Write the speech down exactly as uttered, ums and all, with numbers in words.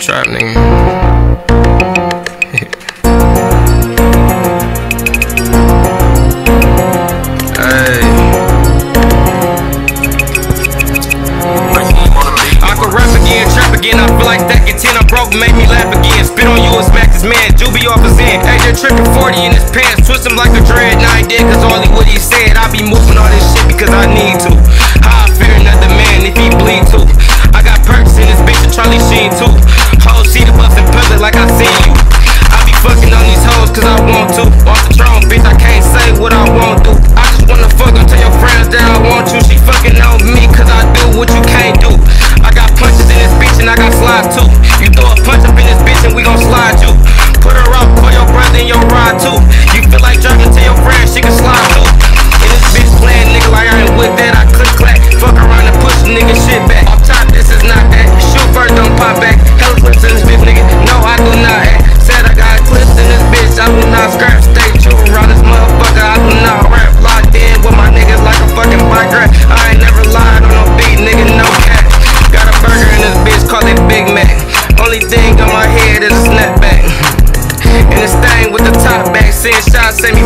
trap, nigga. Hey. I could rap again, trap again. I feel like stacking ten. I'm broke, make me laugh again. Spit on you and smack this man. Juby off his end. A J tripping forty in his pants. Twist him like a dread. Now he dead, cause all he what he said. I be moving all this shit because I need to. How I fear another man if he bleed too. I got perks in this bitch and Charlie Sheen too. Hoes see the buffs in public like I seen you. I be fucking on these hoes cause I want to. Off the throne, bitch, I can't say what I won't do. I just wanna fuck her, tell your friends that I want you. She fucking on me cause I do what you can't do. I got punches in this bitch and I got slides too. You throw a punch up in this bitch and we gon' slide you. Put her up, call your brother in your ride too. You feel like driving to your friends, she can slide too. And this bitch playing nigga like I ain't with that. I click clack, fuck around and push nigga shit back. Off top, this is not that. Shoot first, don't pop back. Hella clips in this bitch, nigga. No, I do not act. Said I got clips in this bitch, I do not scrap. Stay true around this motherfucker, I do not rap. Locked in with my niggas like a fucking bike rack. I ain't never lied on no beat, nigga, no cat. Got a burger in this bitch, call it Big Mac. Only thing on my head is a snapback. And this thing with the top back, send shots, send me